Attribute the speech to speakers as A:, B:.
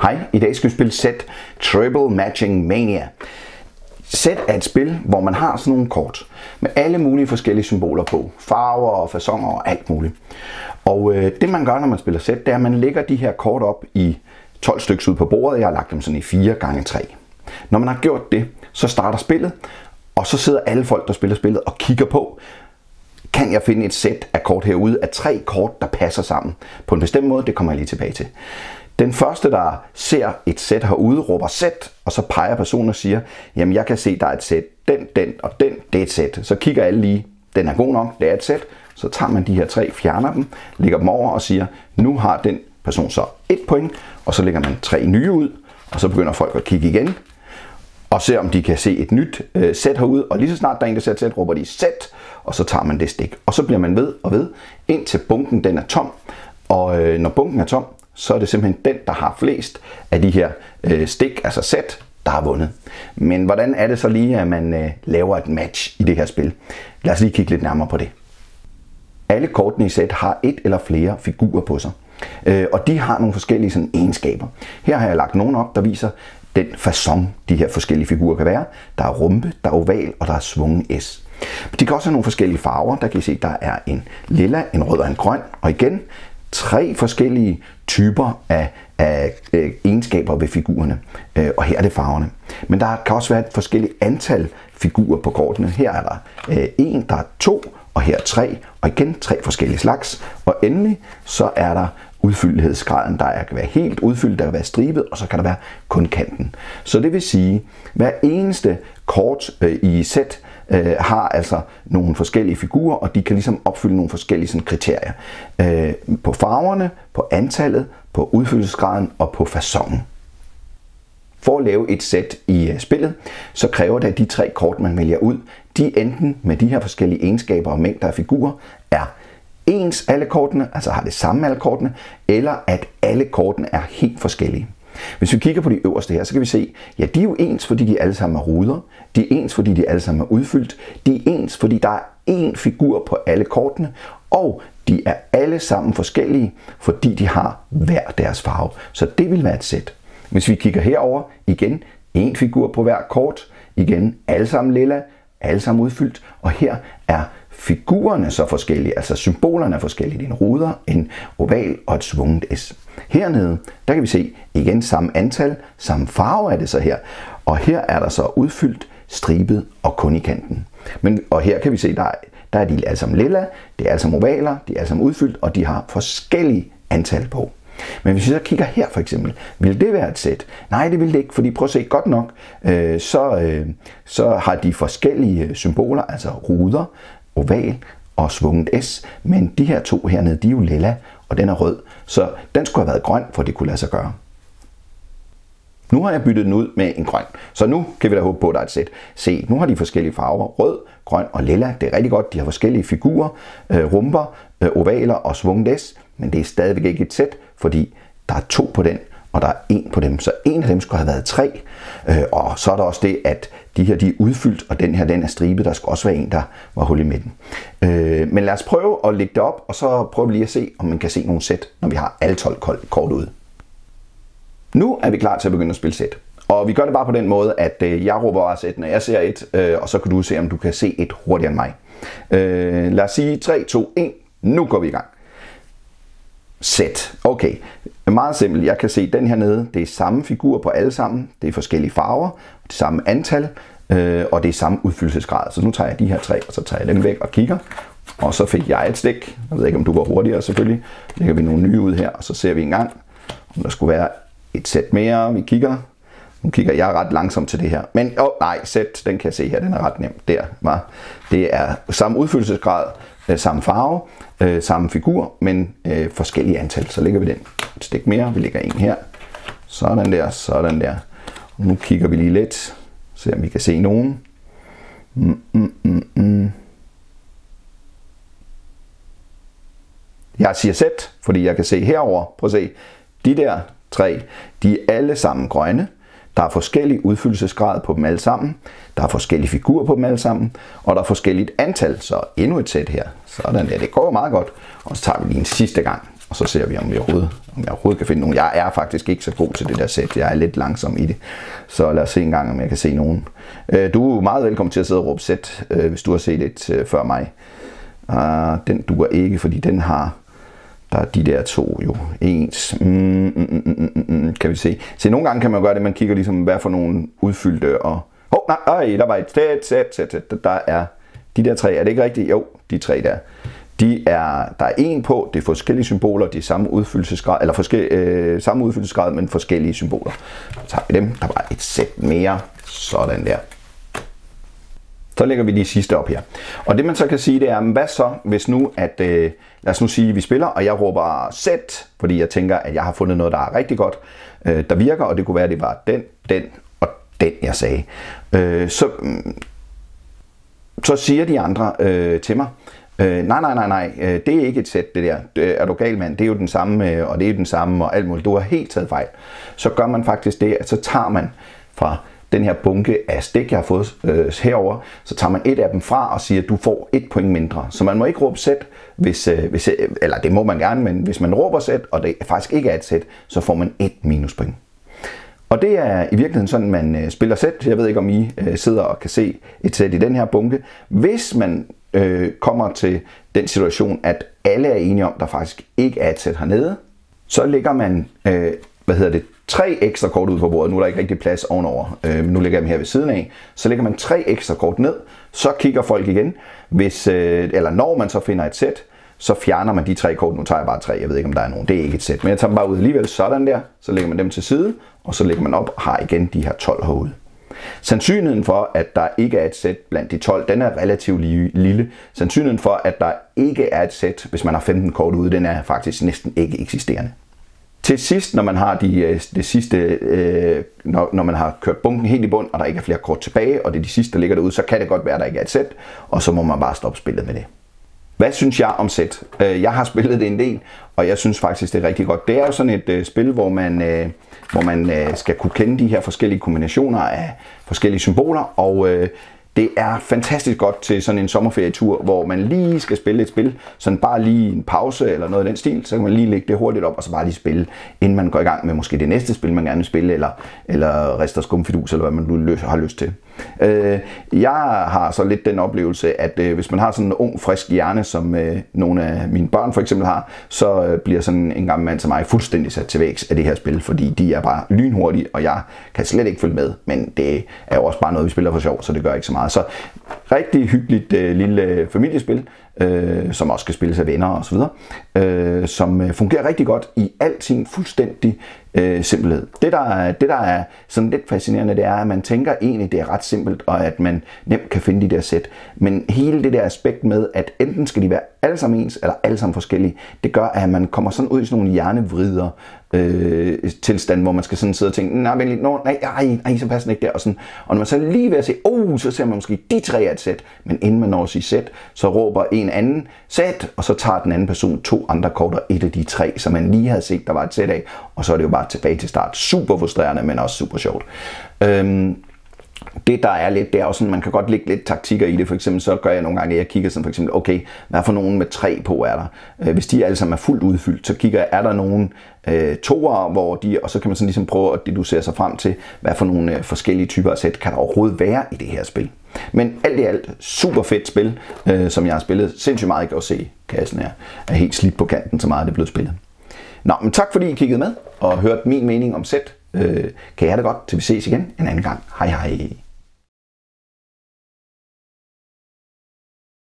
A: Hej, i dag skal vi spille Set Triple Matching Mania. Set er et spil, hvor man har sådan nogle kort med alle mulige forskellige symboler på. Farver og faconer og alt muligt. Og det man gør, når man spiller Set, det er, at man lægger de her kort op i 12 stykker ud på bordet. Jeg har lagt dem sådan i 4x3. Når man har gjort det, så starter spillet, og så sidder alle folk, der spiller spillet, og kigger på, kan jeg finde et sæt af kort herude af 3 kort, der passer sammen på en bestemt måde. Det kommer jeg lige tilbage til. Den første, der ser et sæt herude, råber sæt, og så peger personen og siger, jamen jeg kan se, der er et sæt, den og den, det er et sæt. Så kigger alle lige, den er god nok, det er et sæt. Så tager man de her 3, fjerner dem, lægger dem over og siger, nu har den person så 1 point, og så lægger man 3 nye ud, og så begynder folk at kigge igen, og se om de kan se et nyt sæt herude, og lige så snart der er en, der ser et sæt, råber de sæt, og så tager man det stik. Og så bliver man ved og ved, indtil bunken den er tom, og når bunken er tom, så er det simpelthen den, der har flest af de her stik, altså sæt, der har vundet. Men hvordan er det så lige, at man laver et match i det her spil? Lad os lige kigge lidt nærmere på det. Alle kortene i sæt har 1 eller flere figurer på sig, og de har nogle forskellige sådan, egenskaber. Her har jeg lagt nogle op, der viser den facon, de her forskellige figurer kan være. Der er rumpe, der er oval, og der er svungen S. De kan også have nogle forskellige farver. Der kan I se, der er en lilla, en rød og en grøn, og igen 3 forskellige typer af egenskaber ved figurerne, og her er det farverne. Men der kan også være et forskelligt antal figurer på kortene. Her er der 1, der er 2, og her 3, og igen 3 forskellige slags. Og endelig så er der udfyldighedsgraden, der kan være helt udfyldt, der kan være stribet, og så kan der være kun kanten. Så det vil sige, at hver eneste kort i sæt har altså nogle forskellige figurer, og de kan ligesom opfylde nogle forskellige sådan, kriterier. På farverne, på antallet, på udfyldelsesgraden og på faconen. For at lave et sæt i spillet, så kræver det, at de 3 kort, man vælger ud, de enten med de her forskellige egenskaber og mængder af figurer, er ens alle kortene, altså har det samme alle kortene, eller at alle kortene er helt forskellige. Hvis vi kigger på de øverste her, så kan vi se, ja, de er jo ens, fordi de alle sammen er ruder. De er ens, fordi de alle sammen er udfyldt. De er ens, fordi der er én figur på alle kortene. Og de er alle sammen forskellige, fordi de har hver deres farve. Så det vil være et sæt. Hvis vi kigger herover, igen, én figur på hver kort. Igen, alle sammen lilla, alle sammen udfyldt. Og her er figurerne så forskellige, altså symbolerne er forskellige. Det er en ruder, en oval og et svunget S. Hernede, der kan vi se igen samme antal, samme farve er det så her. Og her er der så udfyldt, stribet og kun i kanten. Og her kan vi se, der er de alle sammen lilla, det er alle sammen ovaler, de er alle sammen udfyldt, og de har forskellige antal på. Men hvis vi så kigger her for eksempel, vil det være et sæt? Nej, det vil det ikke, fordi prøv at se godt nok, så har de forskellige symboler, altså ruder, oval og svunget S, men de her 2 hernede, de er jo lilla, og den er rød, så den skulle have været grøn, for det kunne lade sig gøre. Nu har jeg byttet den ud med en grøn, så nu kan vi da håbe på, at der er et sæt. Se, nu har de forskellige farver, rød, grøn og lilla, det er rigtig godt, de har forskellige figurer, rumper, ovaler og svunget S, men det er stadigvæk ikke et sæt, fordi der er 2 på den, og der er 1 på dem, så en af dem skulle have været 3, og så er der også det, at de her de er udfyldt, og den her den er stribet, der skal også være en, der var hul i midten. Men lad os prøve at lægge det op, og så prøver vi lige at se, om man kan se nogle sæt, når vi har alle 12 kort ude. Nu er vi klar til at begynde at spille sæt. Og vi gør det bare på den måde, at jeg råber bare sæt, når jeg ser et, og så kan du se, om du kan se et hurtigere end mig. Lad os sige 3, 2, 1. Nu går vi i gang. Sæt. Okay. Meget simpelt. Jeg kan se den her nede. Det er samme figur på alle sammen. Det er forskellige farver. Det samme antal. Og det er samme udfyldelsesgrad. Så nu tager jeg de her 3, og så tager jeg dem væk og kigger. Og så fik jeg et stik. Jeg ved ikke, om du var hurtigere selvfølgelig. Lægger vi nogle nye ud her, og så ser vi en gang, om der skulle være et sæt mere. Vi kigger. Nu kigger jeg ret langsomt til det her. Men nej, sæt, den kan jeg se her. Den er ret nem. Der var. Det er samme udfyldelsesgrad, samme farve, samme figur, men forskellige antal. Så lægger vi den et stik mere. Vi lægger en her. Sådan der, sådan der. Og nu kigger vi lige lidt. Se om vi kan se nogen. Jeg siger sæt, fordi jeg kan se herover. Prøv at se. De der 3, de er alle sammen grønne. Der er forskellige udfyldelsesgrad på dem alle sammen. Der er forskellige figurer på dem alle sammen. Og der er forskelligt antal, så endnu et sæt her. Sådan der, det går meget godt. Og så tager vi lige en sidste gang, og så ser vi, om jeg overhovedet kan finde nogen. Jeg er faktisk ikke så god til det der sæt. Jeg er lidt langsom i det. Så lad os se en gang, om jeg kan se nogen. Du er meget velkommen til at sidde og råbe sæt, hvis du har set et før mig. Den duer ikke, fordi den har... Der er de der to jo ens. Kan vi se. Så nogle gange kan man gøre det, man kigger ligesom, hvad for nogle udfyldte og... der var et sæt. Der er de der tre. Er det ikke rigtigt? Jo, de tre der. Der er en på, det er forskellige symboler, de er samme udfyldelsesgrad, eller samme udfyldelsesgrad, men forskellige symboler. Så tager vi dem. Der var et sæt mere. Sådan der. Så lægger vi de sidste op her. Og det man så kan sige, det er, hvad så, hvis nu, at lad os nu sige, at vi spiller, og jeg råber sæt, fordi jeg tænker, at jeg har fundet noget, der er rigtig godt, der virker, og det kunne være, at det var den og den, jeg sagde. Så siger de andre til mig, nej, det er ikke et sæt, det der. Er du gal, mand? Det er jo den samme, og det er den samme, og alt muligt. Du har helt taget fejl. Så gør man faktisk det, at så tager man fra den her bunke af stik, jeg har fået herover, så tager man et af dem fra og siger, at du får 1 point mindre. Så man må ikke råbe sæt, eller det må man gerne, men hvis man råber sæt, og det faktisk ikke er et sæt, så får man 1 minuspoint. Og det er i virkeligheden sådan, man spiller sæt. Jeg ved ikke, om I sidder og kan se et sæt i den her bunke. Hvis man kommer til den situation, at alle er enige om, at der faktisk ikke er et sæt hernede, så lægger man 3 ekstra kort ud på bordet. Nu er der ikke rigtig plads ovenover, men nu lægger jeg dem her ved siden af. Så lægger man 3 ekstra kort ned, så kigger folk igen. Eller når man så finder et sæt, så fjerner man de 3 kort. Nu tager jeg bare 3, jeg ved ikke, om der er nogen. Det er ikke et sæt, men jeg tager dem bare ud alligevel. Sådan der, så lægger man dem til side, og så lægger man op og har igen de her 12 herude. Sandsynligheden for, at der ikke er et sæt blandt de 12, den er relativt lille. Sandsynligheden for, at der ikke er et sæt, hvis man har 15 kort ude, den er faktisk næsten ikke eksisterende. Til sidst, når man har det sidste, når man har kørt bunken helt i bund, og der ikke er flere kort tilbage, og det er de sidste, der ligger derude, så kan det godt være, at der ikke er et sæt, og så må man bare stoppe spillet med det. Hvad synes jeg om sæt? Jeg har spillet det en del, og jeg synes faktisk, det er rigtig godt. Det er jo sådan et spil, hvor man skal kunne kende de her forskellige kombinationer af forskellige symboler, og det er fantastisk godt til sådan en sommerferietur, hvor man lige skal spille et spil, sådan bare lige en pause eller noget af den stil, så kan man lige lægge det hurtigt op, og så bare lige spille, inden man går i gang med måske det næste spil, man gerne vil spille, eller Rester Skumfidus, eller hvad man nu har lyst til. Jeg har så lidt den oplevelse, at hvis man har sådan en ung, frisk hjerne, som nogle af mine børn for eksempel har, så bliver sådan en gammel mand som mig fuldstændig sat til vægs af det her spil, fordi de er bare lynhurtige, og jeg kan slet ikke følge med, men det er jo også bare noget, vi spiller for sjov, så det gør ikke så meget. Så rigtig hyggeligt lille familiespil, som også skal spilles af venner og så videre, som fungerer rigtig godt i alting fuldstændig simpelhed. Det der er sådan lidt fascinerende, det er, at man tænker egentlig, det er ret simpelt, og at man nemt kan finde de der sæt. Men hele det der aspekt med, at enten skal de være alle sammen ens, eller alle sammen forskellige, det gør, at man kommer sådan ud i sådan nogle hjernevrider tilstand, hvor man skal sådan sidde og tænke, nej, så passer den ikke der, og sådan. Og når man så lige ved at se, så ser man måske de 3 er et sæt, men inden man når at sige sæt, så råber en anden sæt, og så tager den anden person 2 andre kort, og et af de 3, som man lige havde set, der var et sæt af, og så er det jo bare tilbage til start. Super frustrerende, men også super sjovt. Det der er lidt, det er også sådan, man kan godt lægge lidt taktikker i det. For eksempel så gør jeg nogle gange, at jeg kigger sådan for eksempel, okay, hvad for nogen med 3 på er der? Hvis de alle sammen er fuldt udfyldt, så kigger jeg, er der nogen toere, hvor de, og så kan man sådan ligesom prøve at deducere sig frem til, hvad for nogle forskellige typer af sæt kan der overhovedet være i det her spil. Men alt i alt, super fedt spil, som jeg har spillet sindssygt meget. Jeg kan også se, kassen er helt slidt på kanten, så meget det er blevet spillet. Nå, men tak fordi I kiggede med og hørte min mening om sæt. Kan I have det godt, til vi ses igen en anden gang. Hej hej.